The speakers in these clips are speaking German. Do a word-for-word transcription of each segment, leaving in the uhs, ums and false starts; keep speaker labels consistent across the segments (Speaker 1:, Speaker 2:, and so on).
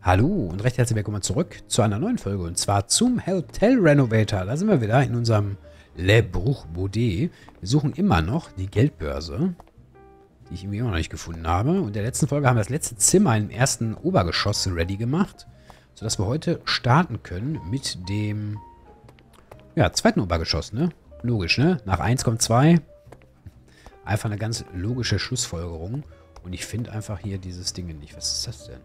Speaker 1: Hallo und recht herzlich willkommen zurück zu einer neuen Folge und zwar zum Hotel Renovator. Da sind wir wieder in unserem Le Bruch Baudet. Wir suchen immer noch die Geldbörse, die ich irgendwie immer noch nicht gefunden habe. Und in der letzten Folge haben wir das letzte Zimmer im ersten Obergeschoss ready gemacht, sodass wir heute starten können mit dem ja, zweiten Obergeschoss, ne? Logisch, ne? Nach eins kommt zwei. Einfach eine ganz logische Schlussfolgerung. Und ich finde einfach hier dieses Ding nicht. Was ist das denn?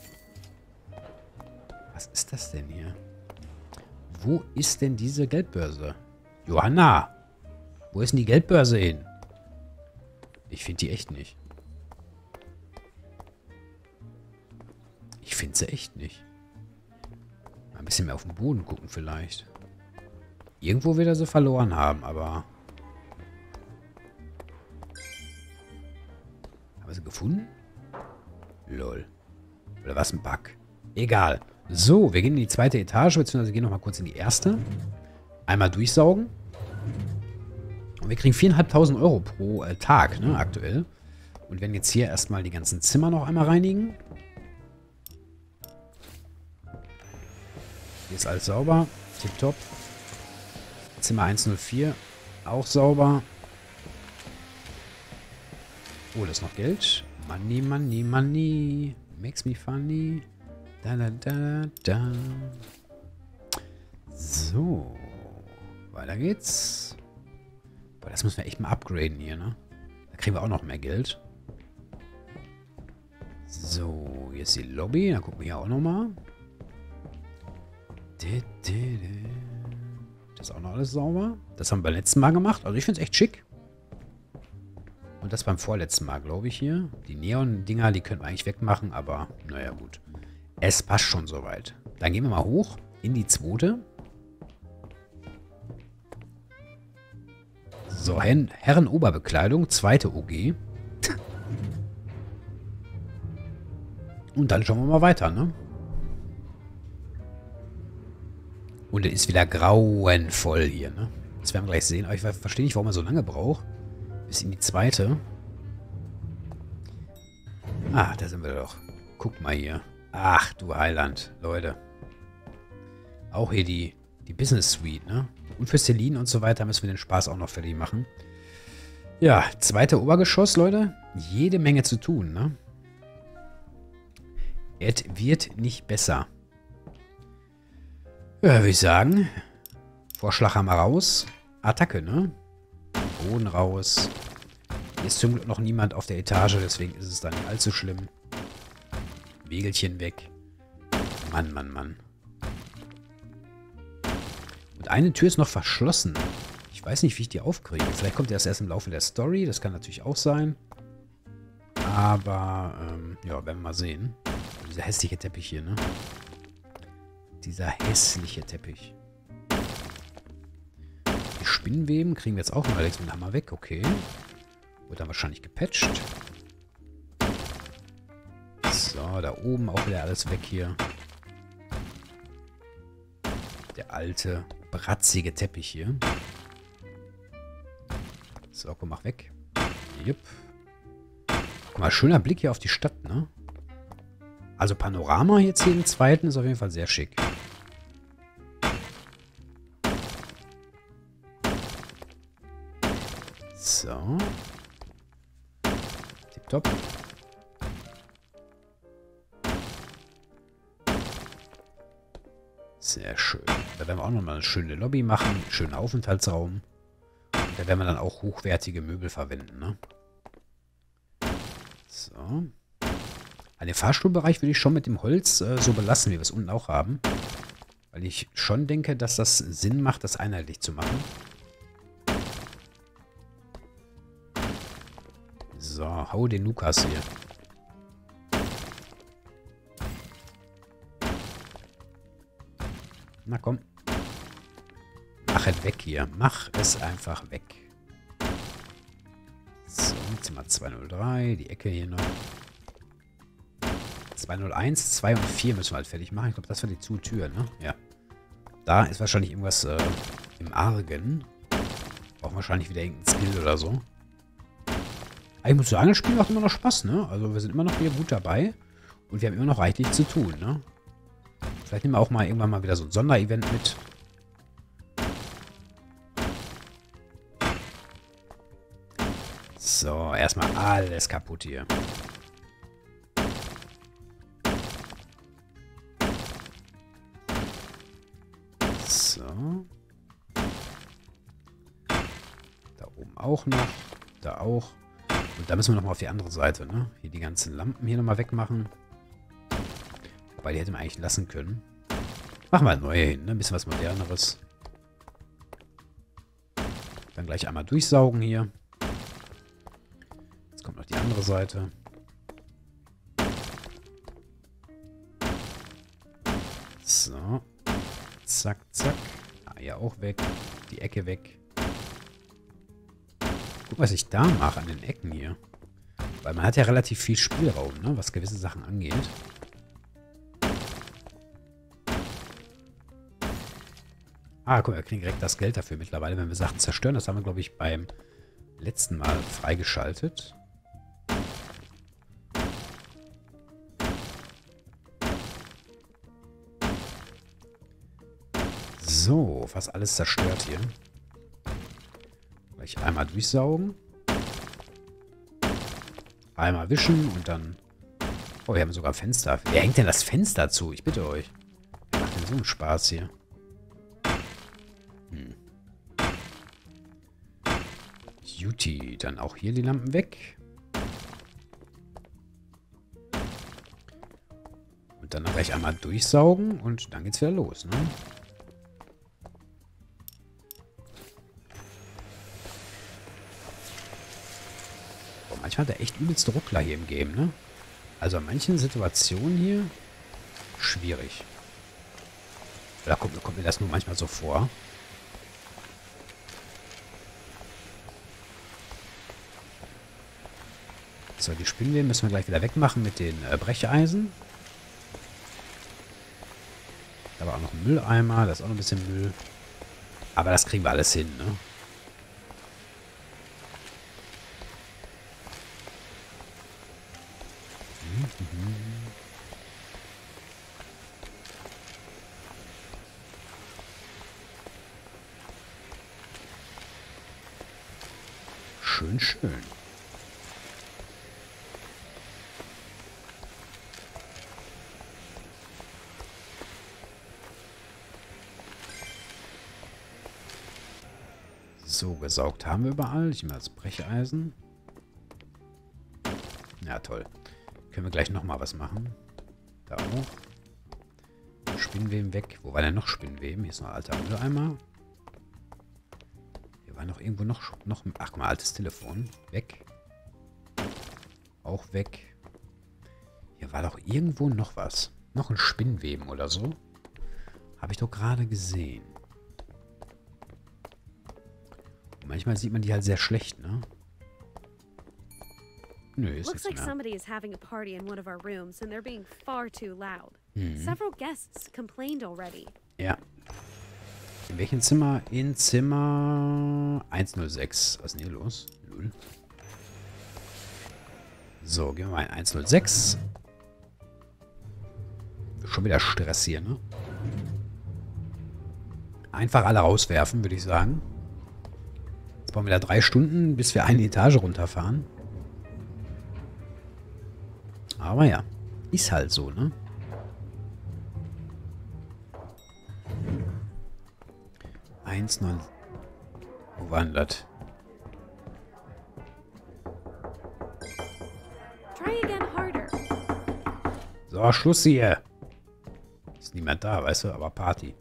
Speaker 1: Was ist das denn hier? Wo ist denn diese Geldbörse? Johanna! Wo ist denn die Geldbörse hin? Ich finde die echt nicht. Ich finde sie echt nicht. Mal ein bisschen mehr auf den Boden gucken vielleicht. Irgendwo wird er sie verloren haben, aber... Haben wir sie gefunden? Lol. Oder was ein Bug? Egal. So, wir gehen in die zweite Etage, beziehungsweise gehen nochmal kurz in die erste. Einmal durchsaugen. Und wir kriegen viertausendfünfhundert Euro pro äh, Tag, ne, aktuell. Und werden jetzt hier erstmal die ganzen Zimmer noch einmal reinigen. Hier ist alles sauber. Tipptopp. Zimmer hundertvier. Auch sauber. Oh, das ist noch Geld. Money, money, money. Makes me funny. Da, da, da, da. So. Weiter geht's. Boah, das müssen wir echt mal upgraden hier, ne? Da kriegen wir auch noch mehr Geld. So, hier ist die Lobby. Da gucken wir hier auch nochmal. Das ist auch noch alles sauber. Das haben wir beim letzten Mal gemacht. Also ich finde es echt schick. Und das beim vorletzten Mal, glaube ich, hier. Die Neon-Dinger, die können wir eigentlich wegmachen, aber naja, gut. Es passt schon soweit. Dann gehen wir mal hoch in die zweite. So, Herren Herrenoberbekleidung, zweite O G. Und dann schauen wir mal weiter, ne? Und es ist wieder grauenvoll hier, ne? Das werden wir gleich sehen. Aber ich verstehe nicht, warum er so lange braucht. Bis in die zweite. Ah, da sind wir doch. Guck mal hier. Ach, du Heiland, Leute. Auch hier die, die Business Suite, ne? Und für Celine und so weiter müssen wir den Spaß auch noch fertig machen. Ja, zweite Obergeschoss, Leute. Jede Menge zu tun, ne? Es wird nicht besser. Ja, würde ich sagen. Vorschlag haben wir raus. Attacke, ne? Boden raus. Hier ist zum Glück noch niemand auf der Etage, deswegen ist es dann nicht allzu schlimm. Wegelchen weg. Mann, Mann, Mann. Und eine Tür ist noch verschlossen. Ich weiß nicht, wie ich die aufkriege. Vielleicht kommt das erst im Laufe der Story. Das kann natürlich auch sein. Aber, ähm, ja, werden wir mal sehen. Dieser hässliche Teppich hier, ne? Dieser hässliche Teppich. Die Spinnenweben kriegen wir jetzt auch noch Alex mit dem Hammer weg. Okay. Wird dann wahrscheinlich gepatcht. So, da oben auch wieder alles weg hier. Der alte, bratzige Teppich hier. So, komm, mach weg. Jupp. Guck mal, schöner Blick hier auf die Stadt, ne? Also Panorama jetzt hier im zweiten ist auf jeden Fall sehr schick. So. Tipptopp. Sehr schön. Da werden wir auch nochmal eine schöne Lobby machen, einen schönen Aufenthaltsraum. Und da werden wir dann auch hochwertige Möbel verwenden, ne? So. An den Fahrstuhlbereich würde ich schon mit dem Holz äh, so belassen, wie wir es unten auch haben. Weil ich schon denke, dass das Sinn macht, das einheitlich zu machen. So, hau den Lukas hier. Na komm. Mach es weg hier. Mach es einfach weg. So, Zimmer zweihundertdrei. Die Ecke hier noch. zweihunderteins, zwei und vier müssen wir halt fertig machen. Ich glaube, das war die Zutür, ne? Ja. Da ist wahrscheinlich irgendwas äh, im Argen. Brauchen wahrscheinlich wieder irgendeinen Skill oder so. Aber ich muss sagen, das Spiel macht immer noch Spaß, ne? Also wir sind immer noch hier gut dabei. Und wir haben immer noch reichlich zu tun, ne? Vielleicht nehmen wir auch mal irgendwann mal wieder so ein Sonderevent mit. So, erstmal alles kaputt hier. So. Da oben auch noch. Da auch. Und da müssen wir nochmal auf die andere Seite, ne? Hier die ganzen Lampen hier nochmal wegmachen. Wobei, die hätte man eigentlich lassen können. Machen wir neue hin, ne? Ein bisschen was Moderneres. Dann gleich einmal durchsaugen hier. Jetzt kommt noch die andere Seite. So. Zack, zack. Ah, ja, auch weg. Die Ecke weg. Guck, was ich da mache an den Ecken hier. Weil man hat ja relativ viel Spielraum, ne? Was gewisse Sachen angeht. Ah, guck, wir kriegen direkt das Geld dafür mittlerweile, wenn wir Sachen zerstören. Das haben wir, glaube ich, beim letzten Mal freigeschaltet. So, fast alles zerstört hier. Gleich einmal durchsaugen. Einmal wischen und dann... Oh, wir haben sogar Fenster. Wer hängt denn das Fenster zu? Ich bitte euch. Wer macht denn so einen Spaß hier? Hm. Juti, dann auch hier die Lampen weg. Und dann gleich einmal durchsaugen und dann geht's wieder los, ne? Boah, manchmal hat er echt übelste Ruckler hier im Game, ne? Also in manchen Situationen hier schwierig. Oder kommt, kommt mir das nur manchmal so vor? So, die Spinnweben müssen wir gleich wieder wegmachen mit den äh, Brecheisen. Da war auch noch ein Mülleimer, da ist auch noch ein bisschen Müll. Aber das kriegen wir alles hin, ne? Mhm. Schön, schön. So, gesaugt haben wir überall. Ich nehme das Brecheisen. Ja, toll. Können wir gleich nochmal was machen. Da auch. Spinnweben weg. Wo war denn noch Spinnweben? Hier ist noch ein alter Mülleimer. Hier war noch irgendwo noch... noch ach, guck mal, altes Telefon. Weg. Auch weg. Hier war doch irgendwo noch was. Noch ein Spinnweben oder so. Habe ich doch gerade gesehen. Manchmal sieht man die halt sehr schlecht, ne? Nö, ist
Speaker 2: Looks
Speaker 1: nichts
Speaker 2: like
Speaker 1: mehr.
Speaker 2: somebody is having a party in one of our rooms and they're being far too loud.
Speaker 1: Mhm.
Speaker 2: Several guests complained already.
Speaker 1: Ja. In welchem Zimmer? In Zimmer hundertsechs. Was ist denn hier los? Null. So, gehen wir mal in hundertsechs. Schon wieder Stress hier, ne? Einfach alle rauswerfen, würde ich sagen. Jetzt brauchen wir da drei Stunden, bis wir eine Etage runterfahren. Aber ja, ist halt so, ne? eins neun. Wo war denn das?
Speaker 2: Try again harder.
Speaker 1: So, Schluss hier. Ist niemand da, weißt du, aber Party.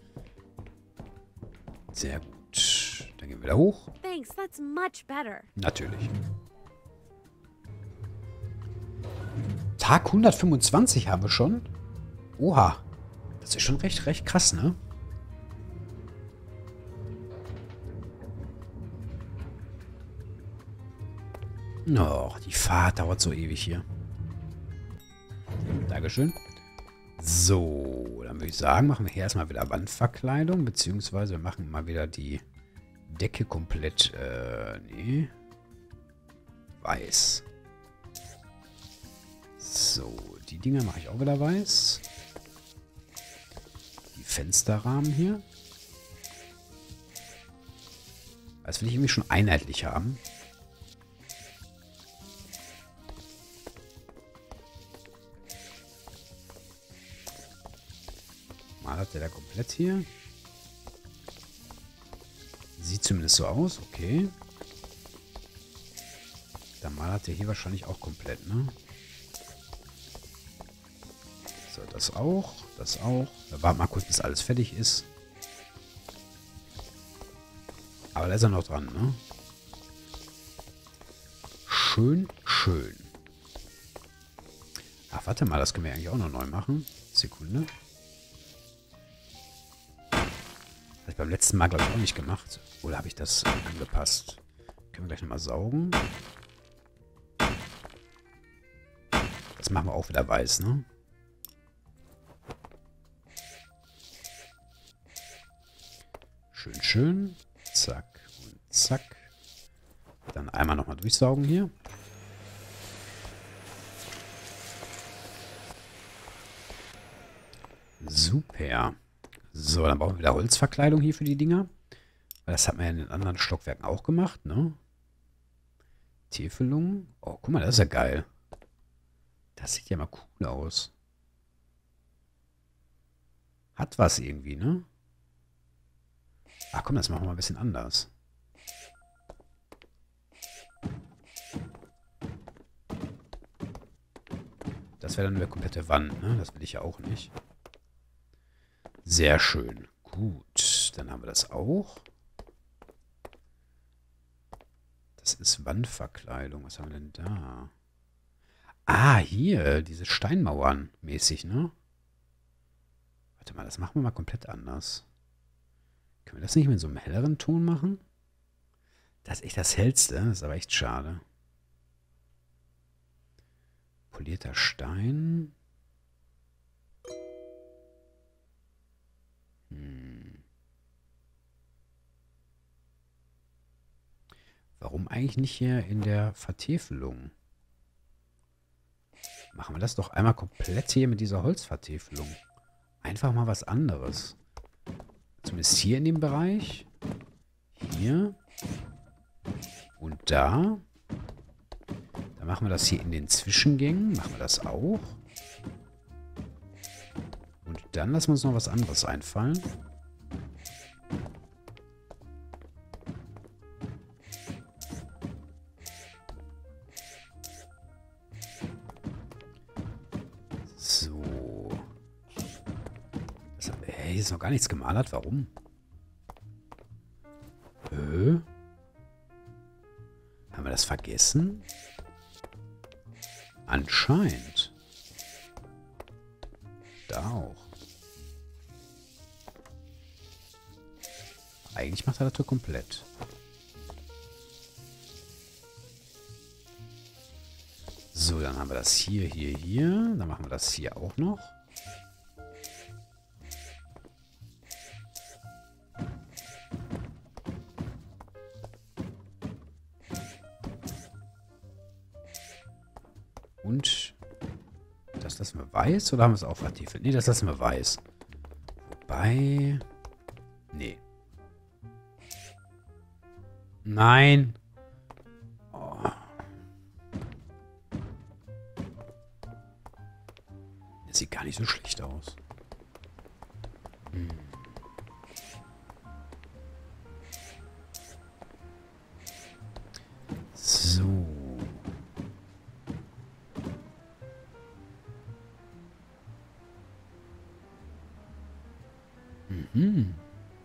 Speaker 1: Sehr gut. Dann gehen wir wieder hoch.
Speaker 2: Thanks, that's much better.
Speaker 1: Natürlich. Tag hundertfünfundzwanzig haben wir schon. Oha. Das ist schon recht, recht krass, ne? Och, die Fahrt dauert so ewig hier. Dankeschön. So, dann würde ich sagen, machen wir hier erstmal wieder Wandverkleidung, beziehungsweise wir machen mal wieder die Decke komplett, äh, nee, weiß. So, die Dinger mache ich auch wieder weiß. Fensterrahmen hier. Das will ich irgendwie schon einheitlich haben. Malert der da komplett hier? Sieht zumindest so aus, okay. Dann malert der hier wahrscheinlich auch komplett, ne? So, das auch, das auch. Da warten wir mal kurz, bis alles fertig ist. Aber da ist er noch dran, ne? Schön, schön. Ach, warte mal, das können wir eigentlich auch noch neu machen. Sekunde. Habe ich beim letzten Mal, glaube ich, auch nicht gemacht. Oder habe ich das angepasst? Können wir gleich nochmal saugen. Das machen wir auch wieder weiß, ne? Schön, schön. Zack und zack. Dann einmal nochmal durchsaugen hier. Super. So, dann brauchen wir wieder Holzverkleidung hier für die Dinger. Weil das hat man ja in den anderen Stockwerken auch gemacht, ne? Täfelung. Oh, guck mal, das ist ja geil. Das sieht ja mal cool aus. Hat was irgendwie, ne? Ach komm, das machen wir mal ein bisschen anders. Das wäre dann eine komplette Wand, ne? Das will ich ja auch nicht. Sehr schön. Gut, dann haben wir das auch. Das ist Wandverkleidung. Was haben wir denn da? Ah, hier, diese Steinmauern mäßig, ne? Warte mal, das machen wir mal komplett anders. Können wir das nicht mit so einem helleren Ton machen? Das ist echt das Hellste. Das ist aber echt schade. Polierter Stein. Hm. Warum eigentlich nicht hier in der Vertäfelung? Machen wir das doch einmal komplett hier mit dieser Holzvertäfelung. Einfach mal was anderes. Zumindest hier in dem Bereich. Hier. Und da. Dann machen wir das hier in den Zwischengängen. Machen wir das auch. Und dann lassen wir uns noch was anderes einfallen. So. Das, hey, hier ist noch gar nichts gemalert. Warum? Äh? Haben wir das vergessen? Anscheinend. Da auch. Eigentlich macht er das doch komplett. So, dann haben wir das hier, hier, hier. Dann machen wir das hier auch noch. Und das lassen wir weiß oder haben wir es auch vertiefelt? Ne, das lassen wir weiß. Wobei... Nee. Nein. Oh. Das sieht gar nicht so schlecht aus. Hm. So. Mhm.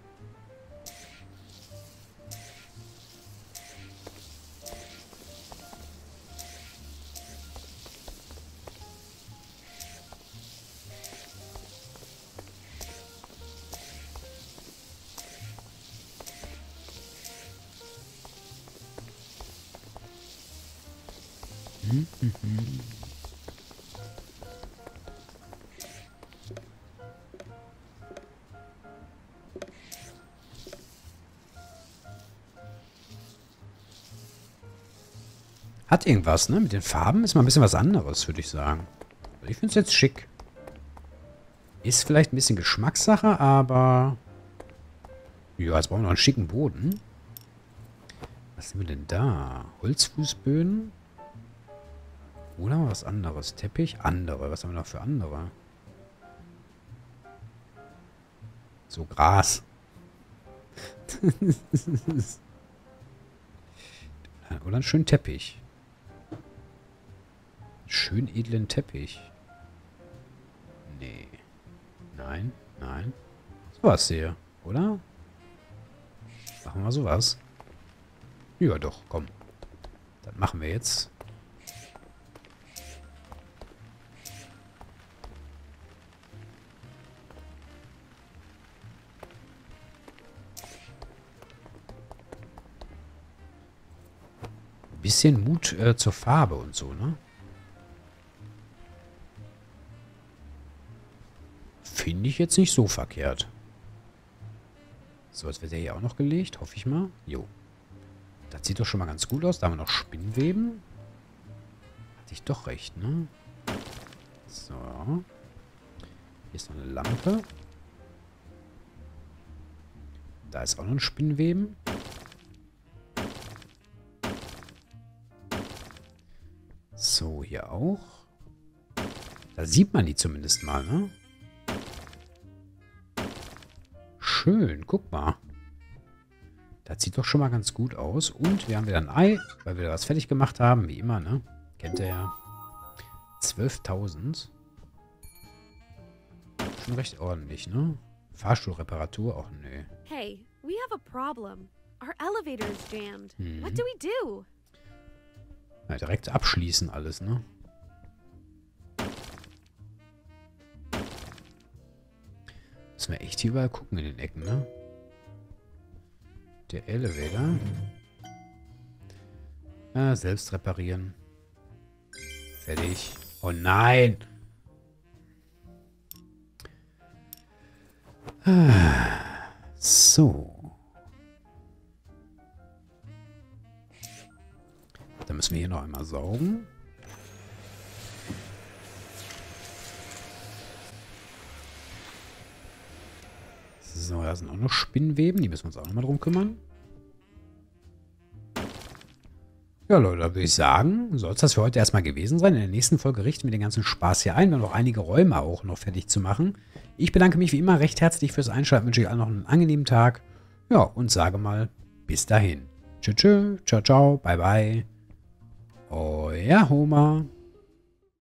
Speaker 1: Mhm. Mhm. Hat irgendwas, ne? Mit den Farben ist mal ein bisschen was anderes, würde ich sagen. Ich finde es jetzt schick. Ist vielleicht ein bisschen Geschmackssache, aber... Ja, jetzt brauchen wir noch einen schicken Boden. Was sind wir denn da? Holzfußböden? Oder was anderes? Teppich? Andere. Was haben wir noch für andere? So Gras. Oder einen schönen Teppich. Schön edlen Teppich. Nee. Nein, nein. Sowas hier, oder? Machen wir sowas. Ja, doch, komm. Das machen wir jetzt. Bisschen Mut äh, zur Farbe und so, ne? Finde ich jetzt nicht so verkehrt. So, jetzt wird der hier auch noch gelegt, hoffe ich mal. Jo. Das sieht doch schon mal ganz gut aus. Da haben wir noch Spinnweben. Hatte ich doch recht, ne? So. Hier ist noch eine Lampe. Da ist auch noch ein Spinnweben. So, hier auch. Da sieht man die zumindest mal, ne? Schön, guck mal. Das sieht doch schon mal ganz gut aus. Und wir haben wieder ein Ei, weil wir was fertig gemacht haben, wie immer, ne? Kennt ihr ja. zwölftausend. Schon recht ordentlich, ne? Fahrstuhlreparatur, auch nö.
Speaker 2: Hey, we have a problem. Our elevator is jammed.
Speaker 1: Hm.
Speaker 2: What do we do?
Speaker 1: Ja, direkt abschließen alles, ne? Müssen wir echt hier überall gucken in den Ecken, ne? Der Elevator. Ah, selbst reparieren. Fertig. Oh nein! Ah, so. Dann müssen wir hier noch einmal saugen. So, da sind auch noch Spinnweben. Die müssen wir uns auch nochmal drum kümmern. Ja, Leute, da würde ich sagen, soll es das für heute erstmal gewesen sein. In der nächsten Folge richten wir den ganzen Spaß hier ein. Wir haben noch einige Räume auch noch fertig zu machen. Ich bedanke mich wie immer recht herzlich fürs Einschalten. Wünsche euch allen noch einen angenehmen Tag. Ja, und sage mal, bis dahin. Tschüss, tschüss, ciao, ciao, bye, bye. Euer Homer.